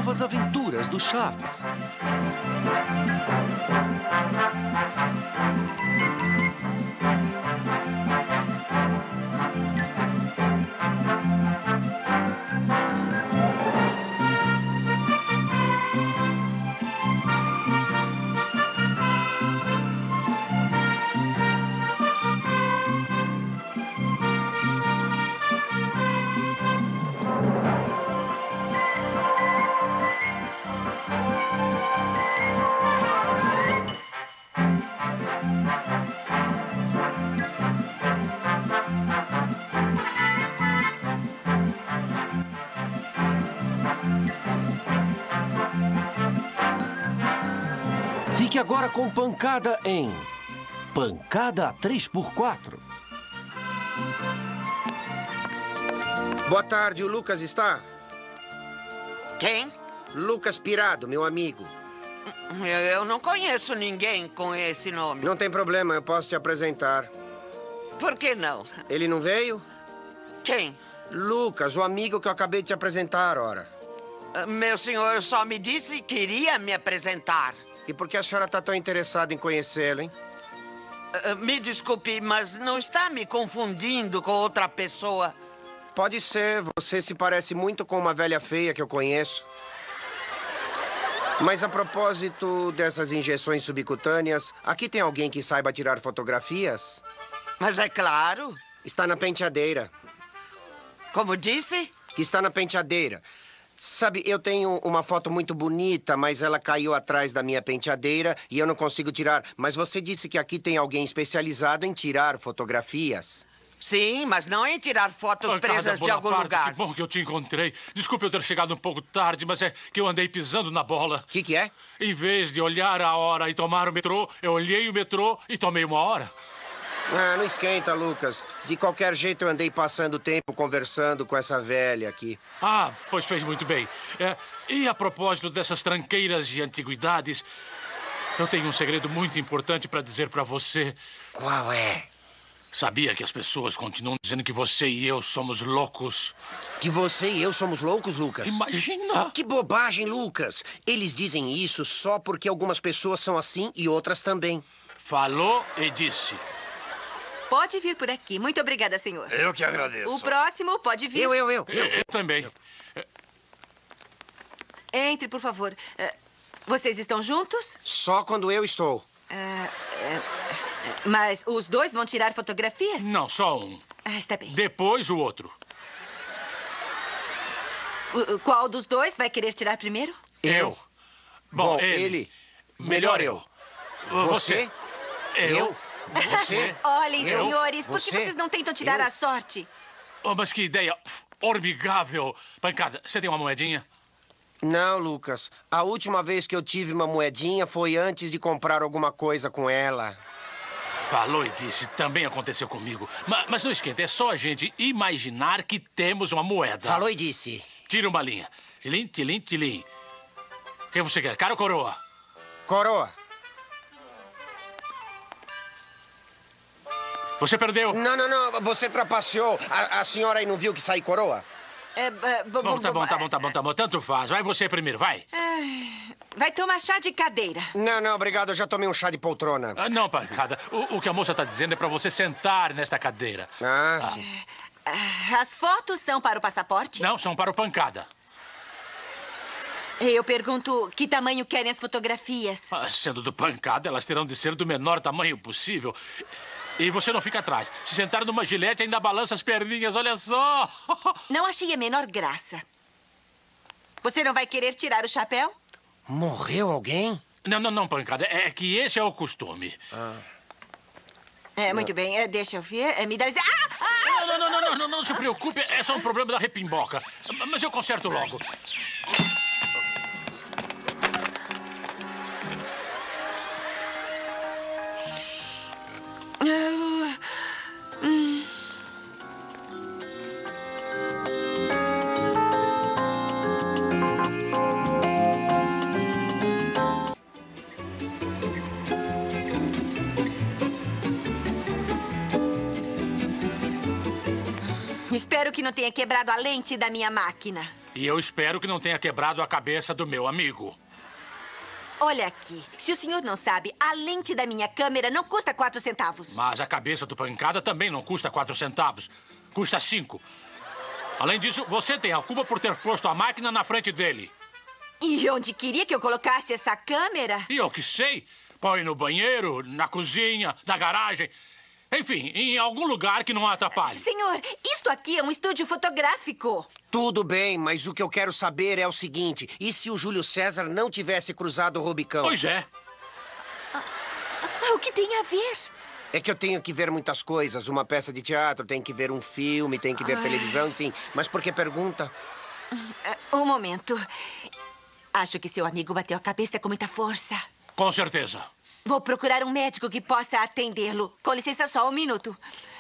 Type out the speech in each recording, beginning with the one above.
novas aventuras do Chaves. Fique agora com Pancada em Pancada 3x4. Boa tarde, o Lucas está? Quem? Lucas Pirado, meu amigo. Eu não conheço ninguém com esse nome. Não tem problema, eu posso te apresentar. Por que não? Ele não veio? Quem? Lucas, o amigo que eu acabei de te apresentar, ora. Meu senhor só me disse que iria me apresentar. E por que a senhora está tão interessada em conhecê-lo, hein? Me desculpe, mas não está me confundindo com outra pessoa? Pode ser, você se parece muito com uma velha feia que eu conheço. Mas a propósito dessas injeções subcutâneas, aqui tem alguém que saiba tirar fotografias? Mas é claro. Está na penteadeira. Como disse? Que está na penteadeira. Sabe, eu tenho uma foto muito bonita, mas ela caiu atrás da minha penteadeira e eu não consigo tirar. Mas você disse que aqui tem alguém especializado em tirar fotografias. Sim, mas não em tirar fotos presas de algum lugar. Que bom que eu te encontrei. Desculpe eu ter chegado um pouco tarde, mas é que eu andei pisando na bola. O que é? Em vez de olhar a hora e tomar o metrô, eu olhei o metrô e tomei uma hora. Ah, não esquenta, Lucas. De qualquer jeito, eu andei passando tempo conversando com essa velha aqui. Ah, pois fez muito bem. E a propósito dessas tranqueiras de antiguidades, eu tenho um segredo muito importante para dizer para você. Qual é? Sabia que as pessoas continuam dizendo que você e eu somos loucos? Que você e eu somos loucos, Lucas? Imagina! Que bobagem, Lucas. Eles dizem isso só porque algumas pessoas são assim e outras também. Falou e disse. Pode vir por aqui. Muito obrigada, senhor. Eu que agradeço. O próximo pode vir. Eu também. Entre, por favor. Vocês estão juntos? Só quando eu estou. Mas os dois vão tirar fotografias? Não, só um. Está bem. Depois o outro. Qual dos dois vai querer tirar primeiro? Eu. Bom, ele. Melhor eu. Você? Eu. Você? Olhem, Eu? senhores, por que Você? vocês não tentam tirar Eu? a sorte? Oh, mas que ideia formigável. Pancada, você tem uma moedinha? Não, Lucas. A última vez que eu tive uma moedinha foi antes de comprar alguma coisa com ela. Falou e disse. Também aconteceu comigo. Mas não esquenta, é só a gente imaginar que temos uma moeda. Falou e disse. Tira uma linha. Tilim, tilim, tilim. Quem você quer, cara ou coroa? Coroa. Você perdeu. Não. Você trapaceou. A senhora aí não viu que saí coroa? Bom, tá bom. Tanto faz. Vai você primeiro, vai. Vai tomar chá de cadeira. Não, obrigado. Eu já tomei um chá de poltrona. Não, Pancada. O que a moça está dizendo é para você sentar nesta cadeira. Sim. As fotos são para o passaporte? Não, são para o Pancada. Eu pergunto que tamanho querem as fotografias. Sendo do Pancada, elas terão de ser do menor tamanho possível. E você não fica atrás. Se sentar numa gilete, ainda balança as perninhas, olha só. Não achei a menor graça. Você não vai querer tirar o chapéu? Morreu alguém? Não, Pancada. É que esse é o costume. Muito bem. Deixa eu ver. Me dá... Não se preocupe. É só um problema da repimboca. Mas eu conserto logo. Espero que não tenha quebrado a lente da minha máquina. E eu espero que não tenha quebrado a cabeça do meu amigo. Olha aqui, se o senhor não sabe, a lente da minha câmera não custa 4 centavos. Mas a cabeça do Pancada também não custa 4 centavos. Custa 5. Além disso, você tem a culpa por ter posto a máquina na frente dele. E onde queria que eu colocasse essa câmera? E eu que sei. Põe no banheiro, na cozinha, na garagem. Enfim, em algum lugar que não atrapalhe. Senhor, isto aqui é um estúdio fotográfico. Tudo bem, mas o que eu quero saber é o seguinte. E se o Júlio César não tivesse cruzado o Rubicão? Pois é. O que tem a ver? É que eu tenho que ver muitas coisas. Uma peça de teatro, tem que ver um filme, tem que ver televisão, enfim. Mas por que pergunta? Um momento. Acho que seu amigo bateu a cabeça com muita força. Com certeza. Vou procurar um médico que possa atendê-lo. Com licença, só um minuto.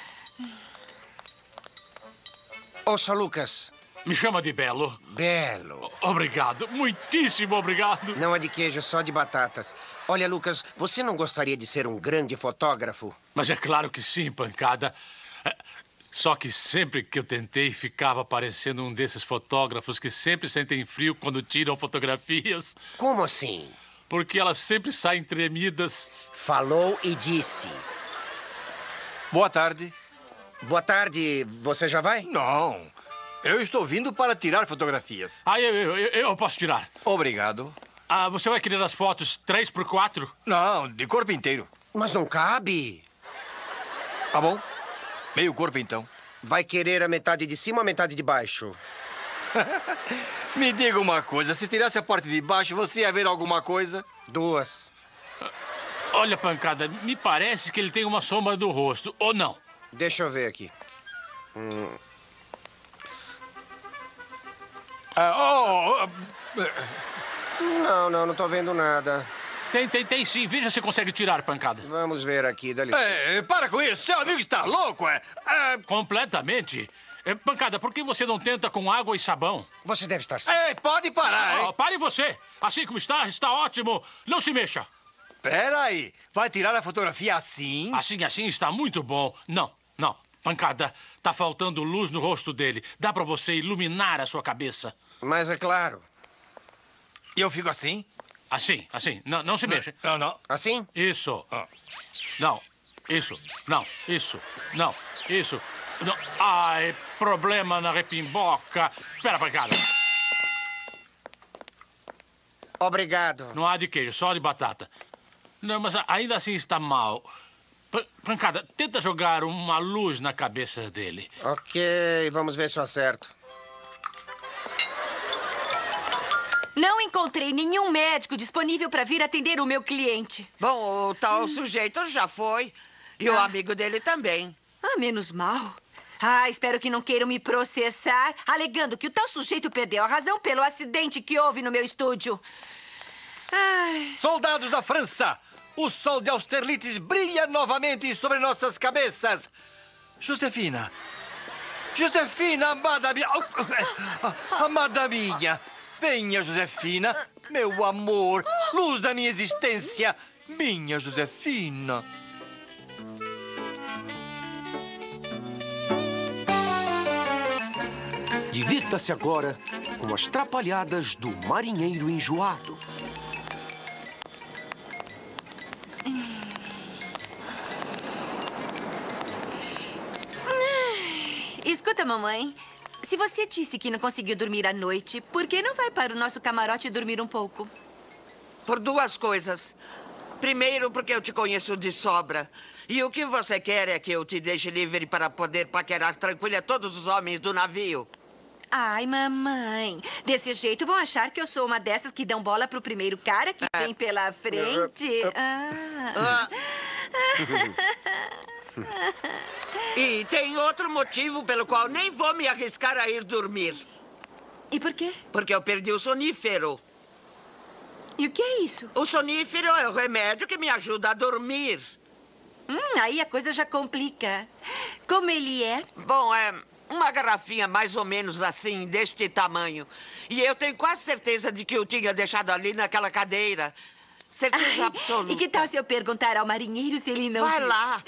Ouça, Lucas. Me chama de Belo. Belo. Obrigado. Muitíssimo obrigado. Não é de queijo, só de batatas. Olha, Lucas, você não gostaria de ser um grande fotógrafo? Mas é claro que sim, Pancada. Só que sempre que eu tentei, ficava parecendo um desses fotógrafos que sempre sentem frio quando tiram fotografias. Como assim? Porque elas sempre saem tremidas. Falou e disse. Boa tarde. Boa tarde, você já vai? Não, eu estou vindo para tirar fotografias. Eu posso tirar. Obrigado. Você vai querer as fotos 3x4? Não, de corpo inteiro. Mas não cabe. Tá bom. Meio corpo, então. Vai querer a metade de cima ou a metade de baixo? Me diga uma coisa, se tirasse a parte de baixo, você ia ver alguma coisa? 2. Olha, Pancada, me parece que ele tem uma sombra do rosto, ou não? Deixa eu ver aqui. Não tô vendo nada. Tem sim. Veja se consegue tirar, Pancada. Vamos ver aqui, dá licença. Para com isso, seu amigo está louco, Completamente. Pancada, por que você não tenta com água e sabão? Você deve estar certo. Pode parar, hein? Pare você. Assim como está ótimo. Não se mexa. Pera aí, vai tirar a fotografia assim? Assim está muito bom. Não. Pancada, tá faltando luz no rosto dele. Dá pra você iluminar a sua cabeça. Mas é claro. E eu fico assim? Assim. Não se mexa. Não. Assim? Isso. Não. Isso. Não. Isso. Não. Isso. Não. Ai, problema na repimboca. Espera, Pancada. Obrigado. Não há de queijo, só de batata. Não, mas ainda assim está mal. Pancada, tenta jogar uma luz na cabeça dele. Ok, vamos ver se eu acerto. Não encontrei nenhum médico disponível para vir atender o meu cliente. Bom, o tal sujeito já foi. E o amigo dele também. Menos mal. Espero que não queiram me processar, alegando que o tal sujeito perdeu a razão pelo acidente que houve no meu estúdio. Soldados da França, o sol de Austerlitz brilha novamente sobre nossas cabeças. Josefina, amada minha. Amada minha. Venha, Josefina, meu amor, luz da minha existência. Minha Josefina. Divirta-se agora com as trapalhadas do marinheiro enjoado. Escuta, mamãe. Se você disse que não conseguiu dormir à noite, por que não vai para o nosso camarote dormir um pouco? Por 2 coisas. Primeiro, porque eu te conheço de sobra. E o que você quer é que eu te deixe livre para poder paquerar tranquila todos os homens do navio. Ai, mamãe. Desse jeito vão achar que eu sou uma dessas que dão bola pro primeiro cara que vem pela frente. E tem outro motivo pelo qual nem vou me arriscar a ir dormir. E por quê? Porque eu perdi o sonífero. E o que é isso? O sonífero é o remédio que me ajuda a dormir. Aí a coisa já complica. Como ele é? Bom, é uma garrafinha mais ou menos assim, deste tamanho. E eu tenho quase certeza de que eu tinha deixado ali naquela cadeira. Certeza absoluta. E que tal se eu perguntar ao marinheiro se ele não... Vai lá.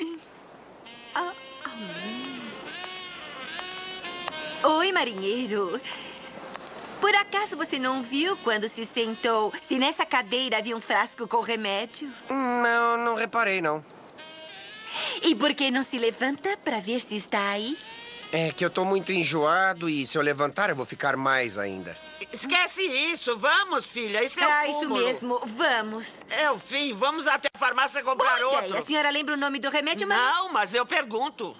Oi, marinheiro. Por acaso você não viu quando se sentou se nessa cadeira havia um frasco com remédio? Não, não reparei, não. E por que não se levanta para ver se está aí? É que eu tô muito enjoado e se eu levantar eu vou ficar mais ainda. Esquece isso. Vamos, filha. Isso é o Isso cúmulo. mesmo. Vamos. É o fim. Vamos até a farmácia comprar Boa outro. ideia. A senhora lembra o nome do remédio, mas... Não, mas eu pergunto.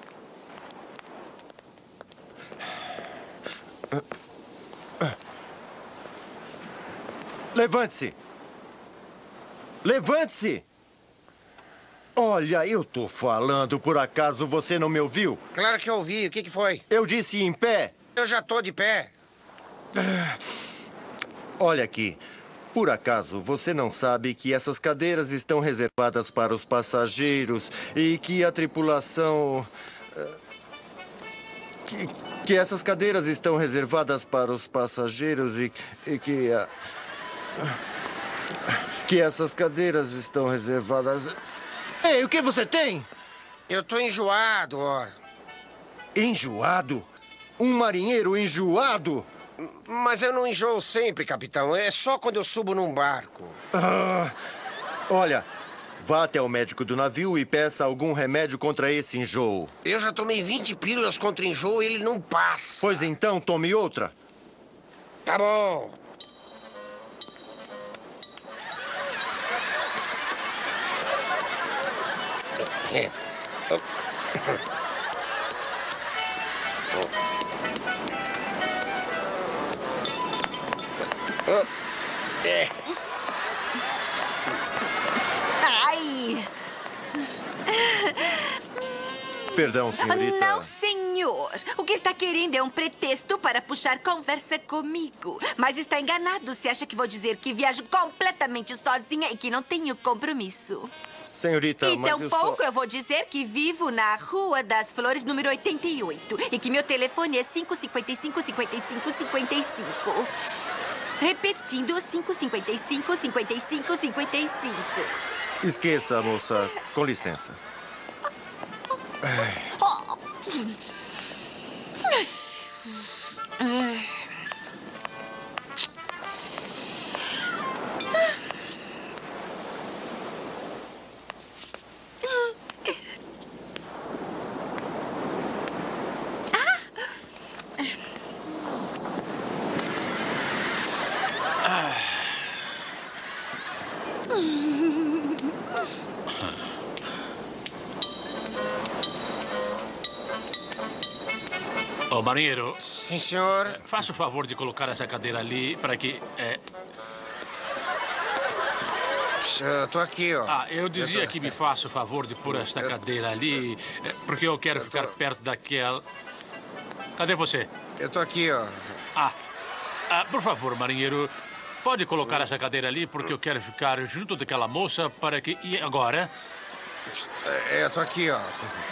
Levante-se! Levante-se! Olha, eu tô falando, por acaso você não me ouviu? Claro que eu ouvi. O que foi? Eu disse em pé. Eu já tô de pé. Olha aqui. Por acaso você não sabe que essas cadeiras estão reservadas para os passageiros e que a tripulação... Que essas cadeiras estão reservadas para os passageiros e que... Que essas cadeiras estão reservadas... Ei, o que você tem? Eu tô enjoado, ó. Enjoado? Um marinheiro enjoado? Mas eu não enjoo sempre, capitão. É só quando eu subo num barco. Olha, vá até o médico do navio e peça algum remédio contra esse enjoo. Eu já tomei 20 pílulas contra enjoo e ele não passa. Pois então, tome outra. Tá bom. É. É. Ai! Perdão, senhorita. Não, senhor. O que está querendo é um pretexto para puxar conversa comigo. Mas está enganado se acha que vou dizer que viajo completamente sozinha e que não tenho compromisso. Senhorita, E mas eu tampouco só... eu vou dizer que vivo na Rua das Flores, número 88. E que meu telefone é 555-55-55. Repetindo, 555-55-55. Esqueça, moça. Com licença. Ô, marinheiro, Sim, senhor. faça o favor de colocar essa cadeira ali para que... Eu tô aqui, ó. eu dizia que me faça o favor de pôr esta cadeira ali, porque eu quero ficar perto daquela... Cadê você? Eu tô aqui, ó. Por favor, marinheiro, pode colocar essa cadeira ali, porque eu quero ficar junto daquela moça para que... E agora? Eu tô aqui, ó.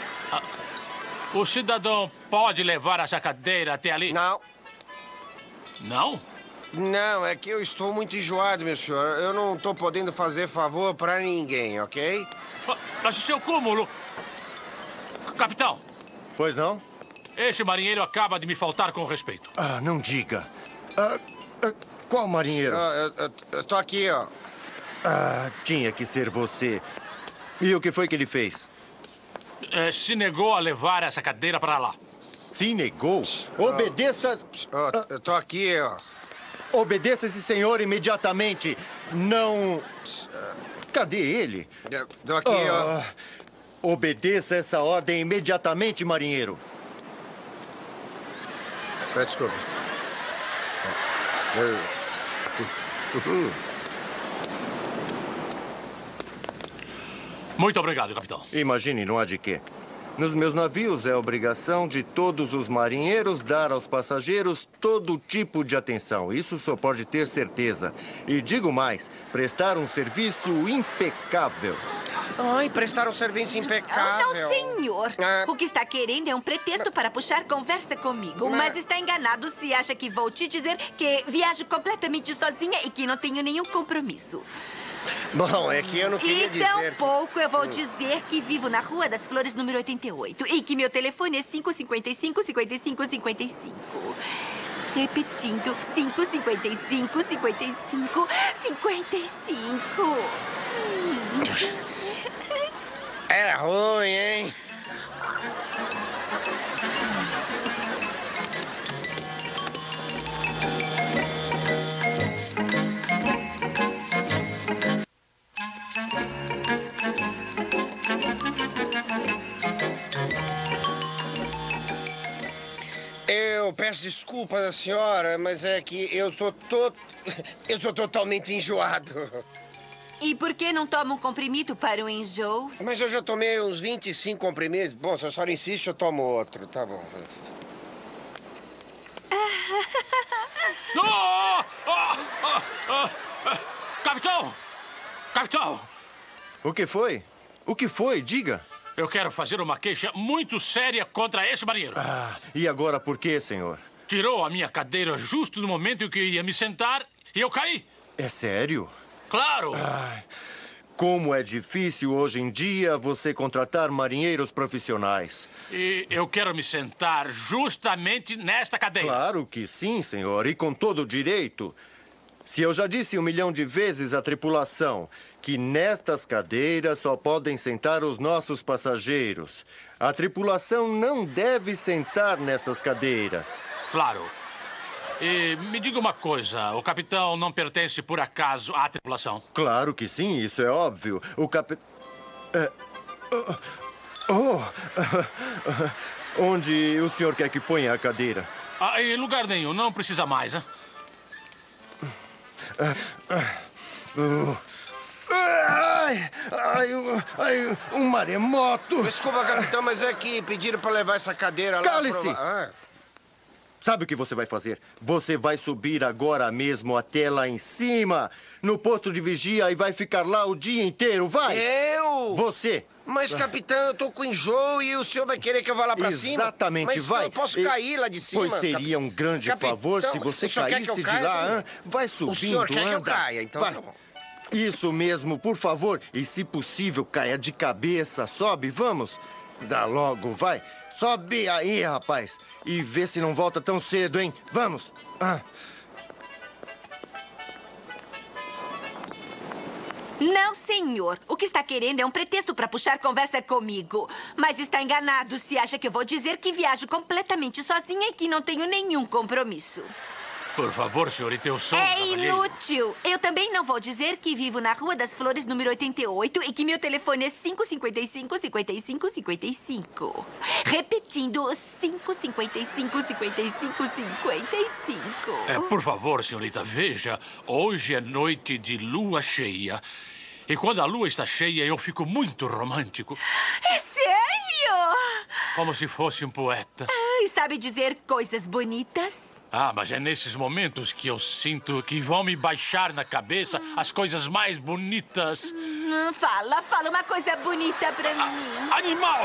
O cidadão pode levar essa cadeira até ali? Não. Não? Não, é que eu estou muito enjoado, meu senhor. Eu não tô podendo fazer favor pra ninguém, ok? Mas o seu cúmulo... Capitão, Pois não? esse marinheiro acaba de me faltar com respeito. Não diga. Qual marinheiro? Eu tô aqui, ó. Tinha que ser você. E o que foi que ele fez? Se negou a levar essa cadeira para lá. Se negou? Obedeça... Eu tô aqui, ó. Obedeça esse senhor imediatamente. Não... Cadê ele? Eu tô aqui, ó. Obedeça essa ordem imediatamente, marinheiro. Desculpe. Muito obrigado, capitão. Imagine, não há de quê. Nos meus navios é obrigação de todos os marinheiros dar aos passageiros todo tipo de atenção. Isso só pode ter certeza. E digo mais, prestar um serviço impecável. Ai, prestar um serviço impecável. Não, senhor. O que está querendo é um pretexto para puxar conversa comigo. Mas está enganado se acha que vou te dizer que viajo completamente sozinha e que não tenho nenhum compromisso. Bom, é que eu não queria E dizer... tampouco eu vou dizer que vivo na Rua das Flores, número 88. E que meu telefone é 555-55-55. Repetindo, 5, 55, 55, 55. Era ruim, hein? Eu peço desculpas à senhora, mas é que eu tô totalmente enjoado. E por que não toma um comprimido para o enjoo? Mas eu já tomei uns 25 comprimidos. Bom, se a senhora insiste, eu tomo outro, tá bom. Capitão! Capitão! O que foi? O que foi? Diga. Eu quero fazer uma queixa muito séria contra esse marinheiro. E agora por quê, senhor? Tirou a minha cadeira justo no momento em que eu ia me sentar e eu caí. É sério? Claro! Como é difícil hoje em dia você contratar marinheiros profissionais. E eu quero me sentar justamente nesta cadeira. Claro que sim, senhor, e com todo o direito. Se eu já disse 1 milhão de vezes à tripulação que nestas cadeiras só podem sentar os nossos passageiros, a tripulação não deve sentar nessas cadeiras. Claro. E me diga uma coisa, o capitão não pertence por acaso à tripulação? Claro que sim, isso é óbvio. O onde o senhor quer que ponha a cadeira? Em lugar nenhum, não precisa mais, hein? Um maremoto! Desculpa, capitão, mas é que pediram para levar essa cadeira lá. Cale-se! Sabe o que você vai fazer? Você vai subir agora mesmo até lá em cima, no posto de vigia, e vai ficar lá o dia inteiro, vai! Eu? Você! Mas, capitão, eu tô com enjoo e o senhor vai querer que eu vá lá pra cima? Exatamente, mas vai. eu posso cair lá de cima? Pois seria um grande favor se você o senhor quer que eu caísse de caia lá. também? Vai subindo, O senhor quer que eu anda. caia, então vai. tá bom. Isso mesmo, por favor. E se possível, caia de cabeça. Sobe, vamos. Dá logo, vai. Sobe aí, rapaz. E vê se não volta tão cedo, hein? Vamos. Não, senhor. O que está querendo é um pretexto para puxar conversa comigo. Mas está enganado se acha que eu vou dizer que viajo completamente sozinha e que não tenho nenhum compromisso. Por favor, senhorita, eu sou um É cavalheiro. inútil. Eu também não vou dizer que vivo na Rua das Flores, número 88, e que meu telefone é 555 55 55. Repetindo, 555 55 55. Por favor, senhorita, veja. Hoje é noite de lua cheia. E quando a lua está cheia, eu fico muito romântico. É sério? Como se fosse um poeta. E sabe dizer coisas bonitas? Mas é nesses momentos que eu sinto que vão me baixar na cabeça as coisas mais bonitas. Fala uma coisa bonita pra mim. Animal!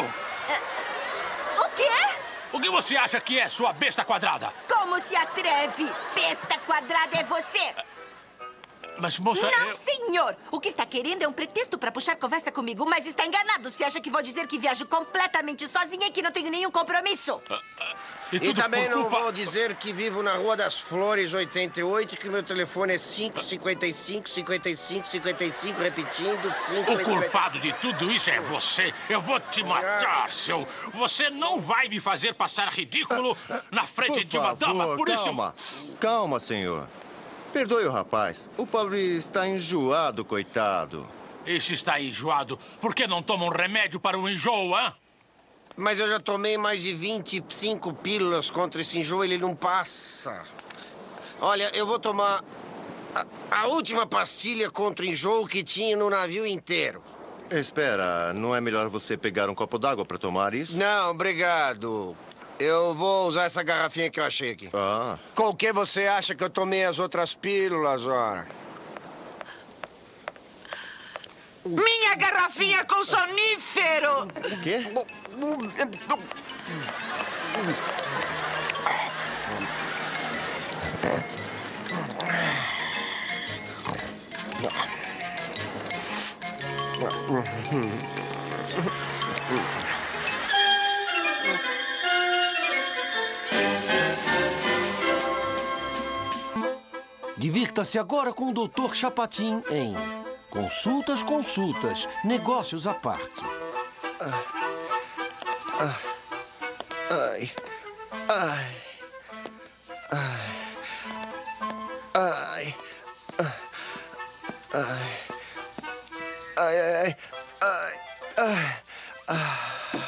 O quê? O que você acha que é, sua besta quadrada? Como se atreve? Besta quadrada é você! Mas, moça, Não, senhor! O que está querendo é um pretexto para puxar conversa comigo, mas está enganado se acha que vou dizer que viajo completamente sozinha e que não tenho nenhum compromisso. E também não vou dizer que vivo na Rua das Flores, 88, e que meu telefone é 555 55 55, repetindo, 5... O culpado de tudo isso é você. Eu vou te matar, seu... Você não vai me fazer passar ridículo na frente de uma dama, por isso... Calma, senhor. Perdoe o rapaz. O pobre está enjoado, coitado. E se está enjoado, por que não toma um remédio para o enjoo, hein? Mas eu já tomei mais de 25 pílulas contra esse enjoo, ele não passa. Olha, eu vou tomar a última pastilha contra o enjoo que tinha no navio inteiro. Espera, não é melhor você pegar um copo d'água para tomar isso? Não, obrigado. Eu vou usar essa garrafinha que eu achei aqui. Com o que você acha que eu tomei as outras pílulas, ora? Minha garrafinha com sonífero! O quê? Divirta-se agora com o Dr. Chapatin em Consultas, Negócios à Parte. Ai. Ai. Ai. Ai. Ai. Ai, ai, ai, ai, ai.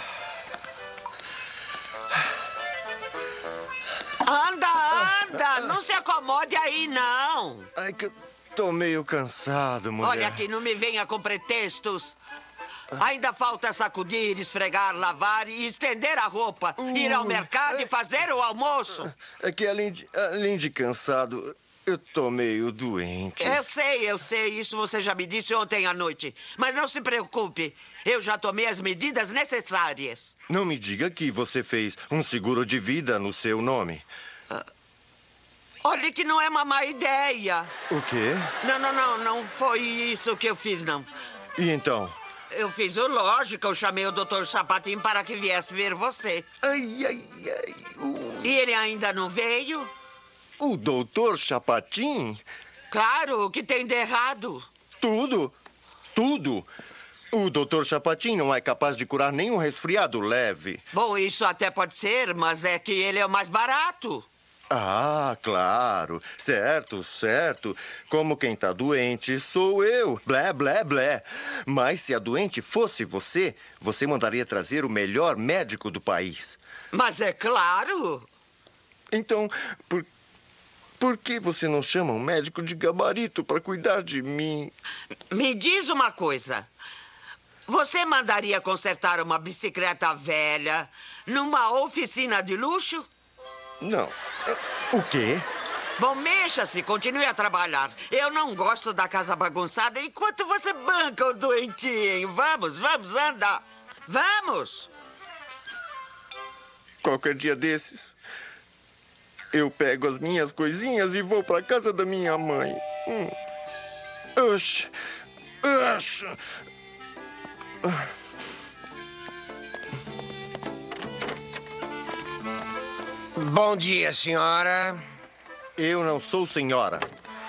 Anda! Não se acomode aí, não. Ai, que eu tô meio cansado, mulher. Olha aqui, não me venha com pretextos. Ainda falta sacudir, esfregar, lavar e estender a roupa. Ir ao mercado e fazer o almoço. É que além de cansado, eu tô meio doente. Eu sei. Isso você já me disse ontem à noite. Mas não se preocupe. Eu já tomei as medidas necessárias. Não me diga que você fez um seguro de vida no seu nome. Olha que não é uma má ideia. O quê? Não foi isso que eu fiz, não. E então? Eu fiz o lógico, eu chamei o Dr. Chapatin para que viesse ver você. Ai. E ele ainda não veio? O doutor Chapatin? Claro, o que tem de errado? Tudo. O doutor Chapatin não é capaz de curar nenhum resfriado leve. Bom, isso até pode ser, mas é que ele é o mais barato. Ah, claro. Certo. Como quem tá doente sou eu. Blé. Mas se a doente fosse você, você mandaria trazer o melhor médico do país. Mas é claro. Então, por que você não chama um médico de gabarito para cuidar de mim? Me diz uma coisa. Você mandaria consertar uma bicicleta velha numa oficina de luxo? Não. O quê? Bom, mexa-se, continue a trabalhar. Eu não gosto da casa bagunçada enquanto você banca o doentinho. Vamos, anda. Vamos! Qualquer dia desses, eu pego as minhas coisinhas e vou para casa da minha mãe. Oxe. Bom dia, senhora. Eu não sou senhora.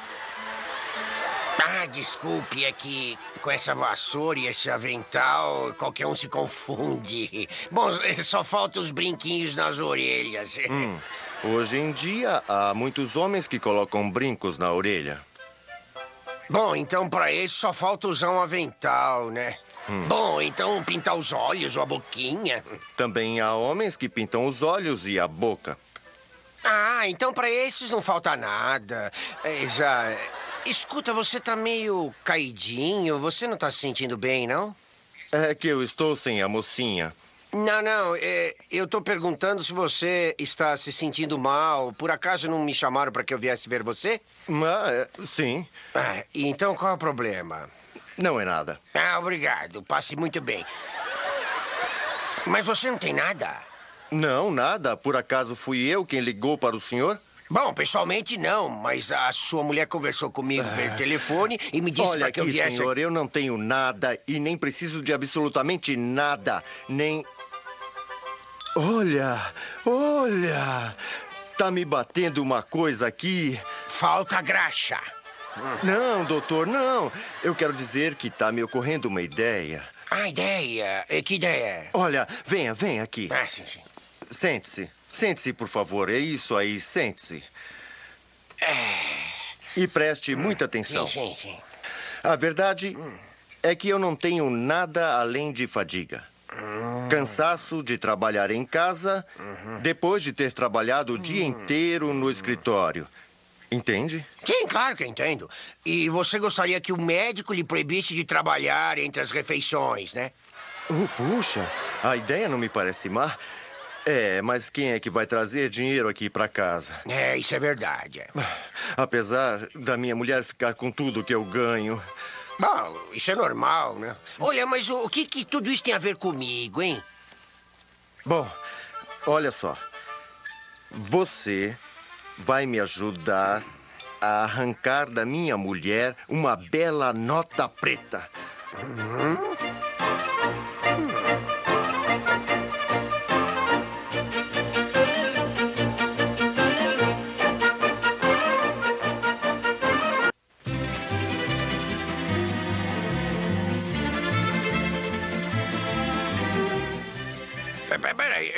Ah, desculpe, é que com essa vassoura e esse avental, qualquer um se confunde. Bom, só faltam os brinquinhos nas orelhas. Hoje em dia, há muitos homens que colocam brincos na orelha. Bom, então para isso só falta usar um avental, né? Bom, então pintar os olhos ou a boquinha. Também há homens que pintam os olhos e a boca. Ah, então para esses não falta nada. Escuta, você tá meio caidinho. Você não tá se sentindo bem, não? É que eu estou sem a mocinha. Não. Eu tô perguntando se você está se sentindo mal. Por acaso não me chamaram para que eu viesse ver você? Sim. Ah, então qual é o problema? Não é nada. Ah, obrigado. Passe muito bem. Mas você não tem nada? Não, nada. Por acaso fui eu quem ligou para o senhor? Bom, pessoalmente não, mas a sua mulher conversou comigo pelo telefone e me disse para que eu viesse... Olha aqui, senhor, eu não tenho nada e nem preciso de absolutamente nada. Nem... Olha! Tá me batendo uma coisa aqui. Falta graxa. Não, doutor, não. Eu quero dizer que tá me ocorrendo uma ideia. Ah, ideia? Que ideia? Olha, venha aqui. Ah, sim. Sente-se, por favor. É isso aí, sente-se. E preste muita atenção. Sim. A verdade é que eu não tenho nada além de fadiga. Cansaço de trabalhar em casa, depois de ter trabalhado o dia inteiro no escritório. Entende? Sim, claro que eu entendo. E você gostaria que o médico lhe proibisse de trabalhar entre as refeições, né? Puxa, a ideia não me parece má. Mas quem é que vai trazer dinheiro aqui para casa? Isso é verdade. Apesar da minha mulher ficar com tudo que eu ganho. Bom, isso é normal, né? Olha, mas o que tudo isso tem a ver comigo, hein? Bom, olha só. Você vai me ajudar a arrancar da minha mulher uma bela nota preta.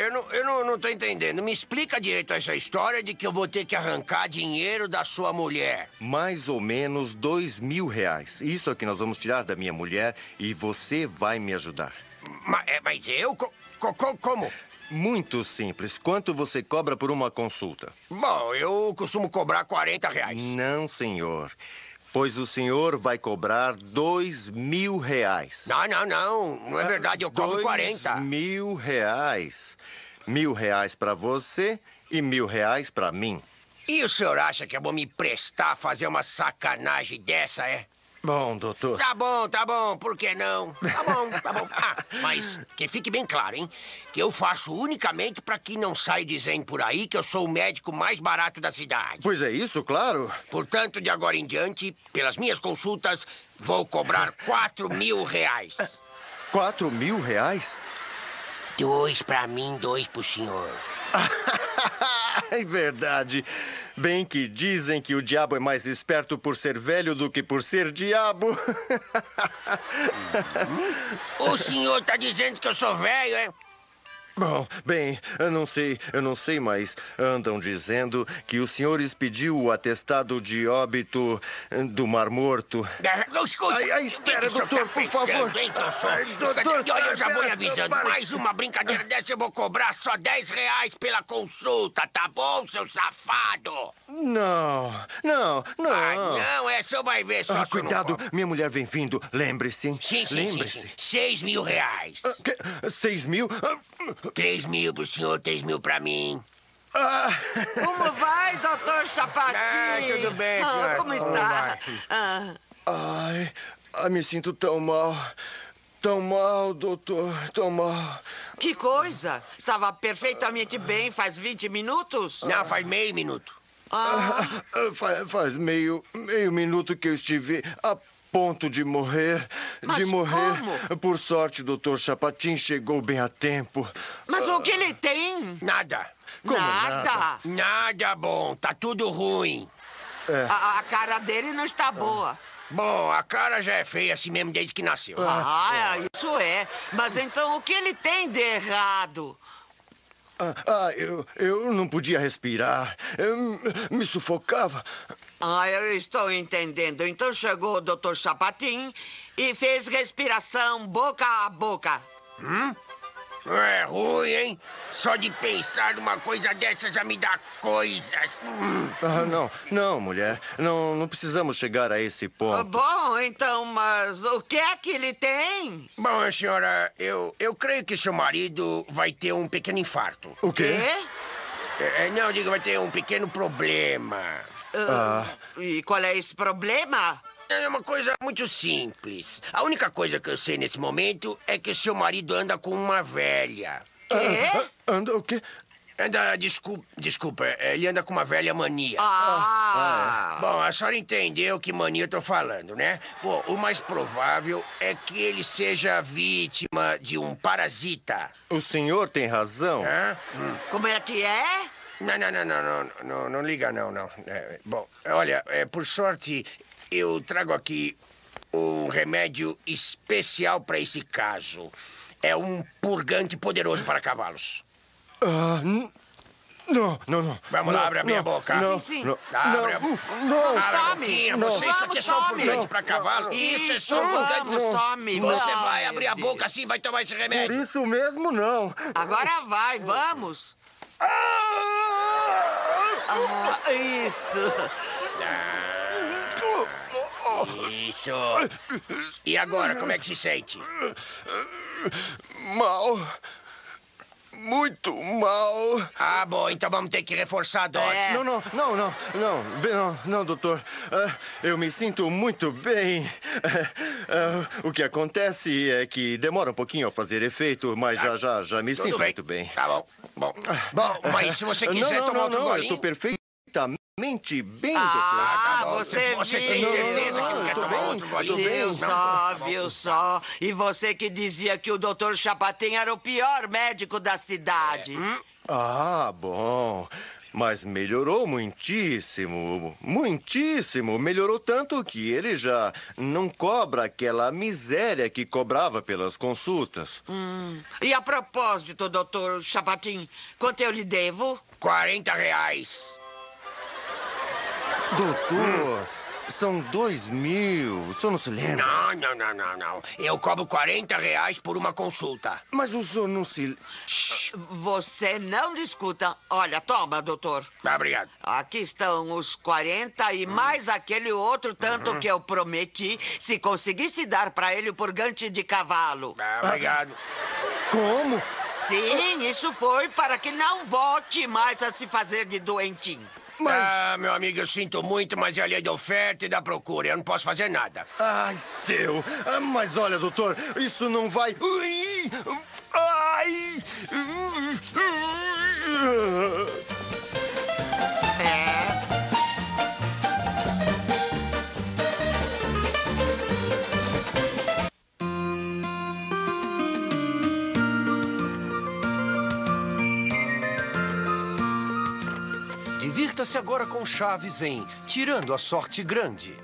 eu não tô entendendo. Me explica direito essa história de que eu vou ter que arrancar dinheiro da sua mulher. Mais ou menos R$ 2.000. Isso é o que nós vamos tirar da minha mulher e você vai me ajudar. Mas eu? Como? Muito simples. Quanto você cobra por uma consulta? Bom, eu costumo cobrar R$ 40. Não, senhor. Pois o senhor vai cobrar R$ 2.000. Não é verdade, eu cobro 40. R$ 1.000. R$ 1.000 para você e R$ 1.000 para mim. E o senhor acha que eu vou me prestar a fazer uma sacanagem dessa, é? Bom, doutor. Tá bom, por que não? Tá bom. Ah, mas que fique bem claro, hein? Que eu faço unicamente para que não saia dizendo por aí que eu sou o médico mais barato da cidade. Pois é isso, claro. Portanto, de agora em diante, pelas minhas consultas, vou cobrar R$ 4.000. R$ 4.000? 2 para mim, 2 pro senhor. É verdade. Bem que dizem que o diabo é mais esperto por ser velho do que por ser diabo. O senhor tá dizendo que eu sou velho, é? Bom, bem, eu não sei, mas andam dizendo que o senhor expediu o atestado de óbito do Mar Morto. Escuta, Ai, espera, que o senhor doutor, tá por favor. Hein, que eu sou? Ai, doutor, Olha, eu já vou lhe pera, avisando. pare. Mais uma brincadeira dessa, eu vou cobrar só R$ 10 pela consulta, tá bom, seu safado? Não. Não, o senhor vai ver só. Ah, se eu não cuidado, cobro. minha mulher vem vindo. Lembre-se, hein? Sim. Lembre-se. R$ 6.000. 6.000? 3.000 pro senhor, 3.000 pra mim. Como vai, doutor Chapatinho? Tudo bem, senhora. Como Como está? vai? Ai, me sinto tão mal. Tão mal, doutor, tão mal. Que coisa! Estava perfeitamente bem faz 20 minutos? Não, faz meio minuto. Faz meio minuto que eu estive a ponto de morrer. Mas como? Por sorte, o doutor Chapatin chegou bem a tempo. Mas o que ele tem? Nada. Como Nada. Nada bom, tá tudo ruim. A cara dele não está boa. Bom, a cara já é feia assim mesmo desde que nasceu. Isso é. Mas então o que ele tem de errado? Eu não podia respirar. Eu me sufocava. Eu estou entendendo. Então chegou o Dr. Chapatin e fez respiração boca a boca. É ruim, hein? Só de pensar numa coisa dessa já me dá coisas. Não, mulher. Não precisamos chegar a esse ponto. Bom, então, mas o que é que ele tem? Bom, senhora, eu creio que seu marido vai ter um pequeno infarto. O quê? Não, digo, vai ter um pequeno problema. E qual é esse problema? É uma coisa muito simples. A única coisa que eu sei nesse momento é que seu marido anda com uma velha. Quê? Anda o quê? Desculpa, ele anda com uma velha mania. Bom, a senhora entendeu que mania eu tô falando, né? Bom, o mais provável é que ele seja vítima de um parasita. O senhor tem razão. Como é que é? Não liga não. Bom, olha, por sorte, eu trago aqui um remédio especial para esse caso. É um purgante poderoso para cavalos. Não. Vamos lá, abre a minha boca. Sim. Abre a boca. Não. Abre a Tome. boquinha. Você, isso aqui é só um Tome. purgante para cavalo. Isso é só um purgante. Vamos, tome. Você Vamos. vai abrir a boca assim, vai tomar esse Por remédio. isso mesmo, não. Agora vai, vamos. Isso. Isso. E agora, como é que se sente? Mal. Muito mal. Bom, então vamos ter que reforçar a dose. Não, doutor. Eu me sinto muito bem. O que acontece é que demora um pouquinho a fazer efeito, mas já me sinto muito bem. Tá bom. Bom, mas se você quiser tomar outro eu golinho... tô perfeitamente bem, doutor. Tá bom. Você tem viu? certeza que não quer tô tomar bem, outro tô golinho? bem. Viu só. E você que dizia que o Dr. Chapatin era o pior médico da cidade. Bom. Mas melhorou muitíssimo, muitíssimo. Melhorou tanto que ele já não cobra aquela miséria que cobrava pelas consultas. E a propósito, doutor Chapatin, quanto eu lhe devo? R$40. Doutor, são 2.000. O senhor não se lembra? Não. Eu cobro R$40 por uma consulta. Mas o senhor não se... Você não discuta. Olha, toma, doutor. Obrigado. Aqui estão os 40 e mais aquele outro tanto que eu prometi se conseguisse dar para ele o purgante de cavalo. Obrigado. Como? Sim, isso foi para que não volte mais a se fazer de doentinho. Mas... meu amigo, eu sinto muito, mas é a lei da oferta e da procura. Eu não posso fazer nada. Ai, seu. Mas olha, doutor, isso não vai... Ui! Ai! Divirta-se agora com Chaves em Tirando a Sorte Grande.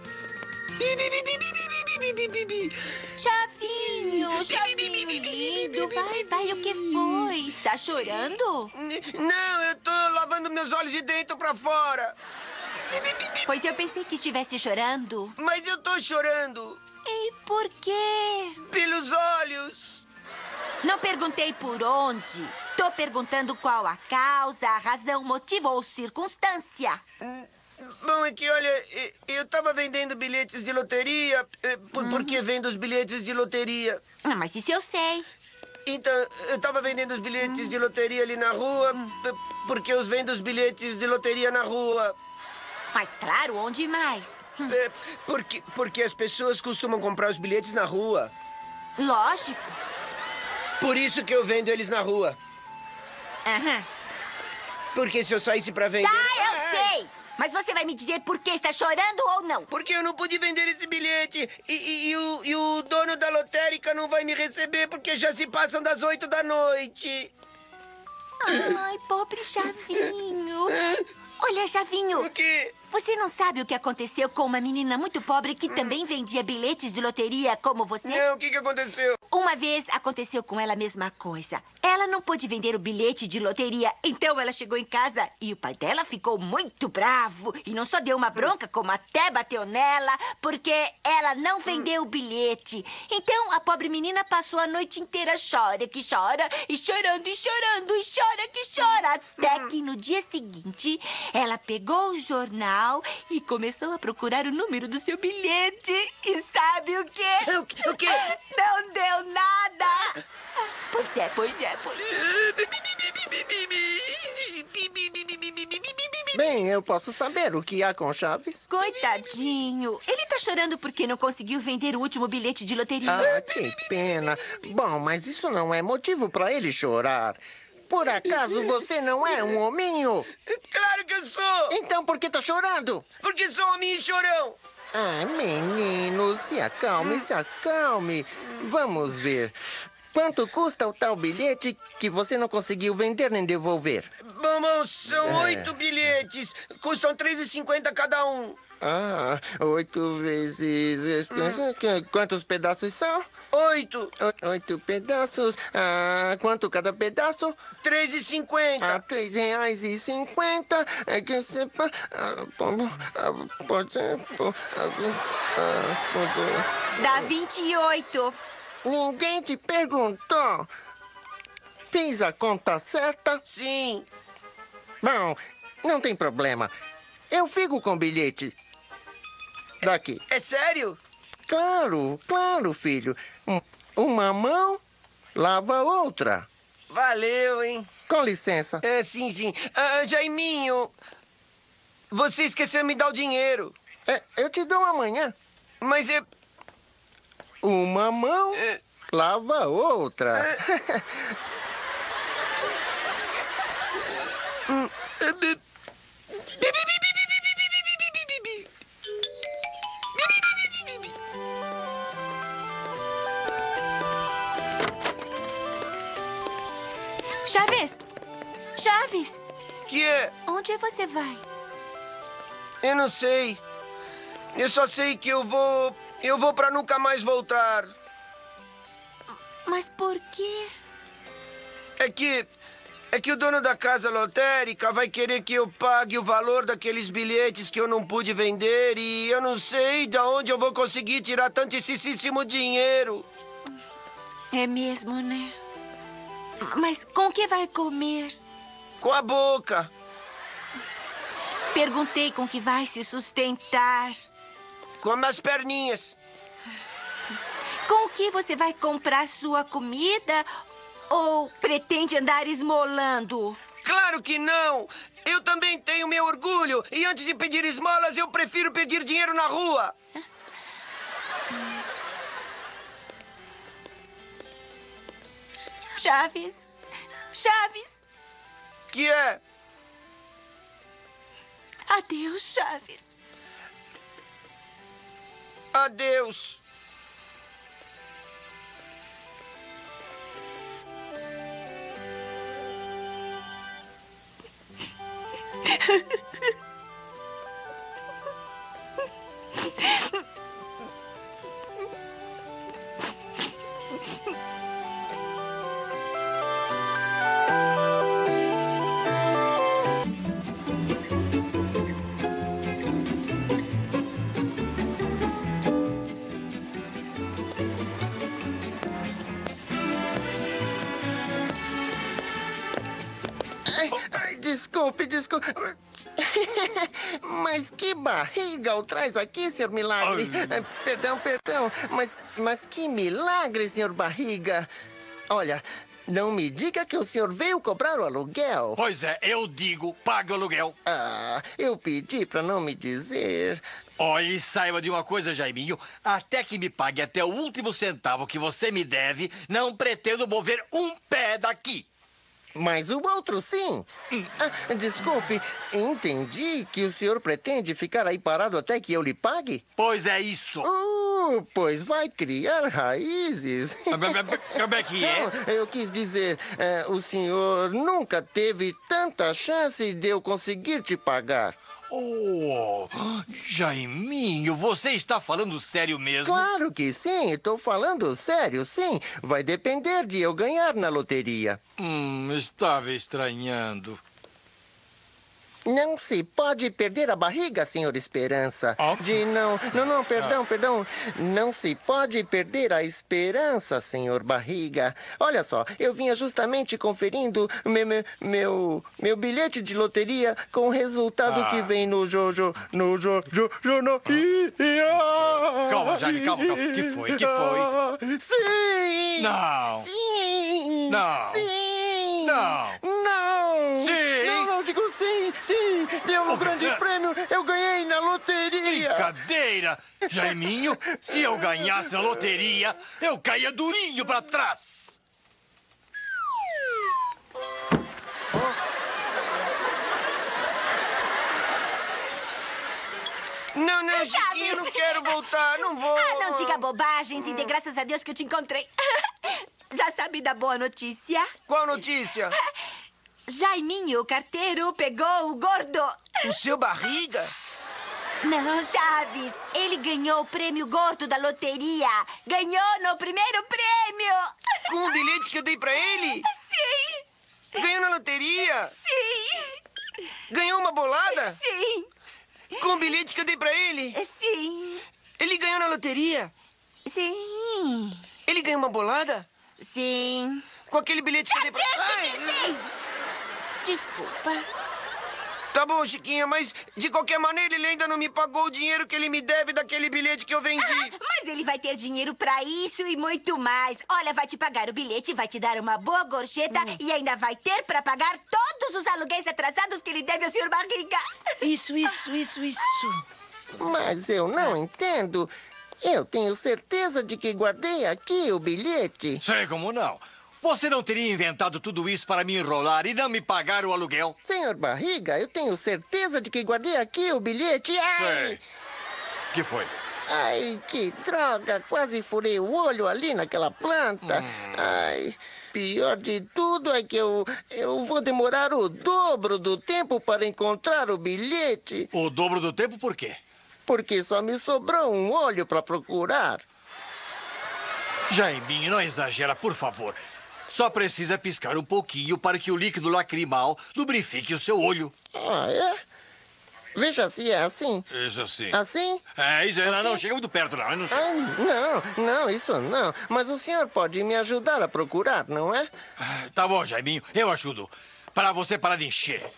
Chavinho lindo. Vai, o que foi? Tá chorando? Não, eu tô lavando meus olhos de dentro pra fora. Pois eu pensei que estivesse chorando. Mas eu tô chorando. E por quê? Pelos olhos. Não perguntei por onde. Tô perguntando qual a causa, a razão, motivo ou circunstância. Bom, é que, olha, eu tava vendendo bilhetes de loteria. Por que vendo os bilhetes de loteria? Mas isso eu sei. Então, eu tava vendendo os bilhetes de loteria ali na rua, porque eu vendo os bilhetes de loteria na rua. Mas claro, onde mais? Porque as pessoas costumam comprar os bilhetes na rua. Lógico. Por isso que eu vendo eles na rua. Aham. Porque se eu saísse pra vender... Eu sei! Mas você vai me dizer por que está chorando ou não? Porque eu não pude vender esse bilhete. E o dono da lotérica não vai me receber porque já se passam das 8 da noite. Ai, pobre Chavinho. Olha, Chavinho. O quê? Você não sabe o que aconteceu com uma menina muito pobre que também vendia bilhetes de loteria como você? Não, o que aconteceu? Uma vez aconteceu com ela a mesma coisa. Ela não pôde vender o bilhete de loteria, então ela chegou em casa e o pai dela ficou muito bravo. E não só deu uma bronca, como até bateu nela, porque ela não vendeu o bilhete. Então a pobre menina passou a noite inteira chora que chora, e chorando e chorando, e chora que chora. Até que no dia seguinte, ela pegou o jornal e começou a procurar o número do seu bilhete. E sabe o quê? O quê? Não deu nada. Pois é. Bem, eu posso saber o que há com Chaves? Coitadinho. Ele tá chorando porque não conseguiu vender o último bilhete de loteria. Ah, que pena. Bom, mas isso não é motivo para ele chorar. Por acaso você não é um hominho? Claro que eu sou! Então por que tá chorando? Porque sou hominho chorão. Ah, menino, se acalme, se acalme. Vamos ver. Quanto custa o tal bilhete que você não conseguiu vender nem devolver? Bom, são 8 bilhetes. Custam R$3,50 cada um. Ah, 8 vezes... Quantos pedaços são? 8. 8 pedaços. Ah, quanto cada pedaço? R$3,50. Ah, R$3,50. É que você... Pode ser... Dá 28. Ninguém te perguntou. Fiz a conta certa? Sim. Bom, não tem problema. Eu fico com o bilhete. Daqui. É sério? Claro, filho. Uma mão lava a outra. Valeu, hein? Com licença. Sim. Jaiminho, você esqueceu de me dar o dinheiro. Eu te dou amanhã. Mas é... Uma mão lava a outra. Chaves! Que é? Aonde você vai? Eu não sei. Eu só sei que eu vou pra nunca mais voltar. Mas por quê? É que o dono da casa lotérica vai querer que eu pague o valor daqueles bilhetes que eu não pude vender e eu não sei de onde eu vou conseguir tirar tantíssimo dinheiro. É mesmo, né? Mas com o que vai comer? Com a boca. Perguntei com que vai se sustentar. Com as perninhas. Com o que você vai comprar sua comida? Ou pretende andar esmolando? Claro que não! Eu também tenho meu orgulho. E antes de pedir esmolas, eu prefiro pedir dinheiro na rua. Chaves? Chaves? Que é? Adeus, Chaves. Adeus. Ai, desculpe. Mas que barriga o traz aqui, senhor Milagre? Perdão. Mas que milagre, senhor Barriga. Olha, não me diga que o senhor veio cobrar o aluguel. Pois é, eu digo, pague o aluguel. Ah, eu pedi para não me dizer. Olhe, e saiba de uma coisa, Jaiminho. Até que me pague até o último centavo que você me deve, não pretendo mover um pé daqui. Mas o outro sim. Desculpe, entendi que o senhor pretende ficar aí parado até que eu lhe pague? Pois é isso. Pois vai criar raízes. Como é que é? Não, eu quis dizer, o senhor nunca teve tanta chance de eu conseguir te pagar. Oh, Jaiminho, você está falando sério mesmo? Claro que sim, estou falando sério, sim. Vai depender de eu ganhar na loteria. Estava estranhando. Não se pode perder a barriga, senhor Esperança. Não, perdão. Não se pode perder a esperança, senhor Barriga. Olha só, eu vinha justamente conferindo meu bilhete de loteria com o resultado que vem no jornal. Calma, Jaime, calma. Que foi? Sim! Não! Sim! Não! Sim! Não! Não! Sim! Não, digo sim! Sim! Deu um grande prêmio! Eu ganhei na loteria! Brincadeira! Jaiminho, se eu ganhasse na loteria, eu caía durinho pra trás! Não, Chiquinho, não quero voltar, não vou. Não diga bobagens e dê graças a Deus que eu te encontrei. Já sabe da boa notícia? Qual notícia? Jaiminho, o carteiro, pegou o gordo. O seu Barriga? Não, Chaves. Ele ganhou o prêmio gordo da loteria. Ganhou no primeiro prêmio. Com o bilhete que eu dei pra ele? Sim. Ganhou na loteria? Sim. Ganhou uma bolada? Sim. Com o bilhete que eu dei pra ele? Sim. Ele ganhou na loteria? Sim. Ele ganhou uma bolada? Sim. Com aquele bilhete que eu dei pra ele? Sim. Desculpa. Tá bom, Chiquinha, mas de qualquer maneira ele ainda não me pagou o dinheiro que ele me deve daquele bilhete que eu vendi. Mas ele vai ter dinheiro pra isso e muito mais. Olha, vai te pagar o bilhete, vai te dar uma boa gorjeta e ainda vai ter pra pagar todos os aluguéis atrasados que ele deve ao senhor Barriga. Isso. Mas eu não entendo. Eu tenho certeza de que guardei aqui o bilhete. Sei como não. Você não teria inventado tudo isso para me enrolar e não me pagar o aluguel? Senhor Barriga, eu tenho certeza de que guardei aqui o bilhete. Ai! Sei. Que foi? Ai, que droga! Quase furei o olho ali naquela planta. Ai, pior de tudo é que eu vou demorar o dobro do tempo para encontrar o bilhete. O dobro do tempo por quê? Porque só me sobrou um olho para procurar. Jaiminho, não exagera, por favor. Só precisa piscar um pouquinho para que o líquido lacrimal lubrifique o seu olho. Ah, é? Veja se é assim. Isso assim. Assim? É, isso aí. Assim? Não chega muito perto, não. Eu não chego. Ai, não, isso não. Mas o senhor pode me ajudar a procurar, não é? Tá bom, Jaiminho, eu ajudo. Para você parar de encher.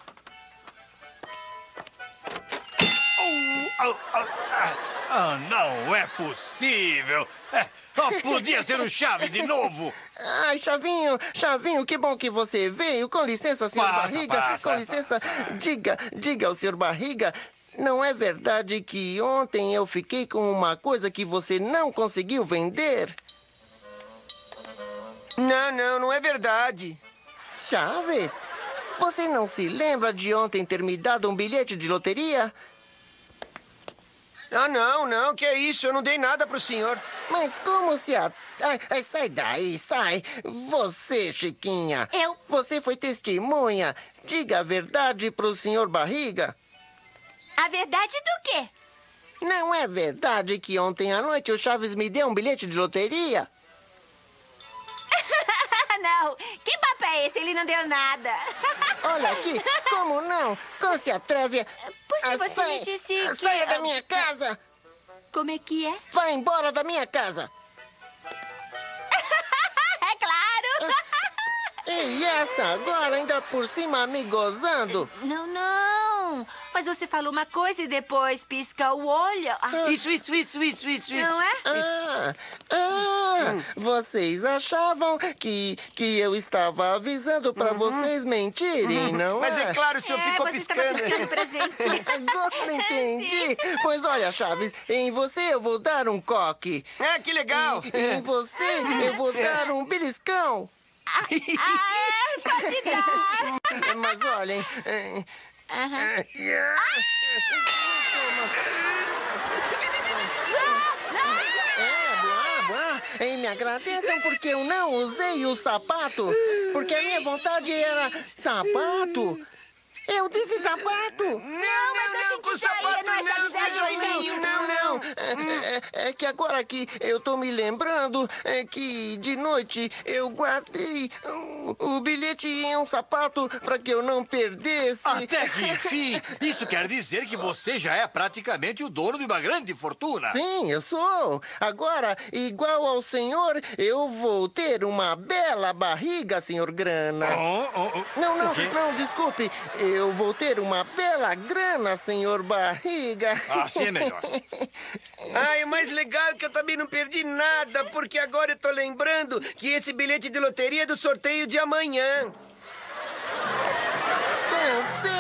Não é possível. Podia ser o Chaves de novo. Ai, Chavinho, que bom que você veio. Com licença, senhor Barriga. Com licença. Diga ao senhor Barriga, não é verdade que ontem eu fiquei com uma coisa que você não conseguiu vender? Não é verdade. Chaves, você não se lembra de ontem ter me dado um bilhete de loteria? Ah, não, que é isso? Eu não dei nada pro senhor. Mas como se a... Ai, sai daí, sai. Você, Chiquinha. Eu? Você foi testemunha. Diga a verdade pro senhor Barriga. A verdade do quê? Não é verdade que ontem à noite o Chaves me deu um bilhete de loteria? Não. Que papo é esse? Ele não deu nada. Olha aqui, como não? Como se atreve a... Poxa, você me disse que... Saia da minha casa! Como é que é? Vá embora da minha casa! É claro! E essa agora ainda por cima me gozando? Não. Mas você falou uma coisa e depois pisca o olho. Isso. Não é? Vocês achavam que eu estava avisando para vocês mentirem, não Mas é claro, o senhor ficou você piscando. estava piscando pra gente. Agora entendi. Pois olha, Chaves, em você eu vou dar um coque. Ah, que legal. E em você eu vou dar um beliscão. Pode dar. Mas olhem... Me agradeçam porque eu não usei o sapato. Porque a minha vontade era sapato. Eu disse sapato. Não, com o sapato não. É que agora que eu tô me lembrando que de noite eu guardei o bilhete em um sapato para que eu não perdesse. Até que enfim, isso quer dizer que você já é praticamente o dono de uma grande fortuna. Sim, eu sou. Agora, igual ao senhor, eu vou ter uma bela barriga, senhor Grana. Não, desculpe. Eu vou ter uma bela grana, senhor Barriga. Assim é melhor. Ai, o mais legal é que eu também não perdi nada, porque agora eu tô lembrando que esse bilhete de loteria é do sorteio de amanhã. Dancei!